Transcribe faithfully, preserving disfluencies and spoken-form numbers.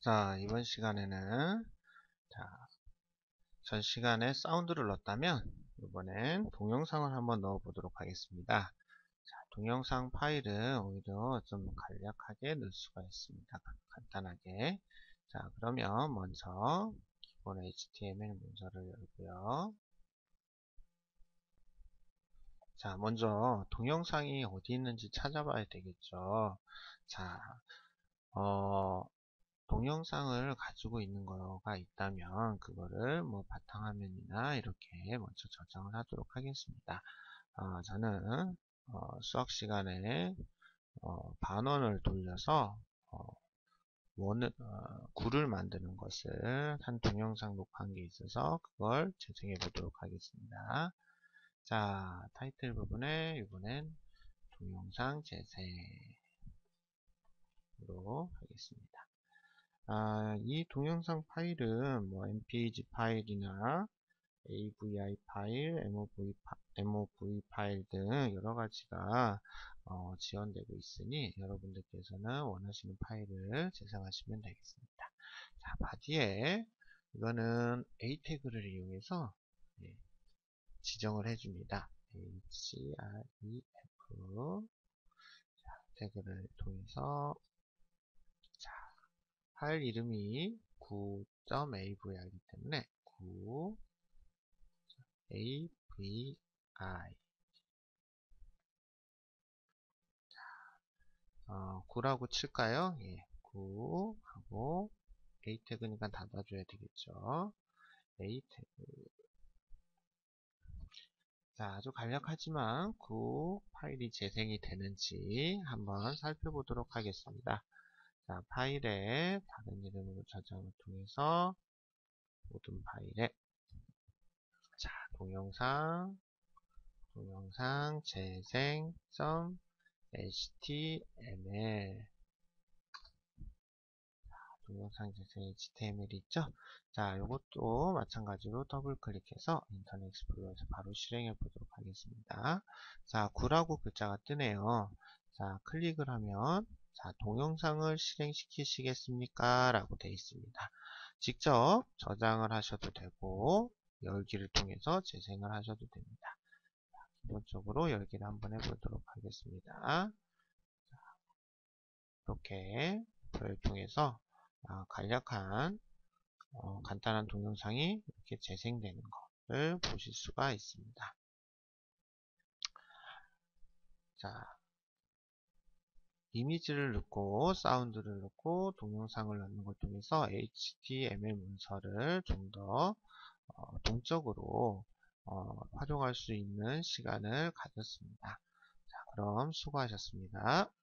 자, 이번 시간에는 자, 전 시간에 사운드를 넣었다면 이번엔 동영상을 한번 넣어 보도록 하겠습니다. 자, 동영상 파일은 오히려 좀 간략하게 넣을 수가 있습니다. 간단하게. 자, 그러면 먼저 기본 에이치티엠엘 문서를 열고요. 자, 먼저 동영상이 어디 있는지 찾아봐야 되겠죠. 자, 어, 동영상을 가지고 있는 거가 있다면 그거를 뭐 바탕화면이나 이렇게 먼저 저장을 하도록 하겠습니다. 어, 저는 어, 수학 시간에 어, 반원을 돌려서 어, 원을 어, 구를 만드는 것을 한 동영상 녹화한 게 있어서 그걸 재생해 보도록 하겠습니다. 자, 타이틀 부분에 이번엔 동영상 재생으로 하겠습니다. 아, 이 동영상 파일은 뭐 엠피이지 파일이나 에이브이아이 파일, 엠오브이, 파, 엠오브이 파일 등 여러 가지가 어, 지원되고 있으니 여러분들께서는 원하시는 파일을 재생하시면 되겠습니다. 자, 바디에 이거는 A 태그를 이용해서 예, 지정을 해줍니다. href 태그를 통해서 자, 파일 이름이 구 점 에이브이아이이기 때문에 구 에이브이아이 어, 구라고 칠까요? 예, 구 하고 A 태그니까 닫아줘야 되겠죠. A 태그. 자, 아주 간략하지만 구 파일이 재생이 되는지 한번 살펴보도록 하겠습니다. 자, 파일에 다른 이름으로 저장을 통해서 모든 파일에 자, 동영상 동영상 재생 에이치티엠엘 동영상 재생 에이치티엠엘이 있죠. 자, 이것도 마찬가지로 더블 클릭해서 인터넷 익스플로러에서 바로 실행해 보도록 하겠습니다. 자, 구라고 글자가 뜨네요. 자, 클릭을 하면 자, 동영상을 실행시키시겠습니까? 라고 되어 있습니다. 직접 저장을 하셔도 되고 열기를 통해서 재생을 하셔도 됩니다. 기본적으로 열기를 한번 해보도록 하겠습니다. 이렇게 표를 통해서 어, 간략한 어, 간단한 동영상이 이렇게 재생되는 것을 보실 수가 있습니다. 자, 이미지를 넣고 사운드를 넣고 동영상을 넣는 걸 통해서 에이치티엠엘 문서를 좀 더 어, 동적으로 어, 활용할 수 있는 시간을 가졌습니다. 자, 그럼 수고하셨습니다.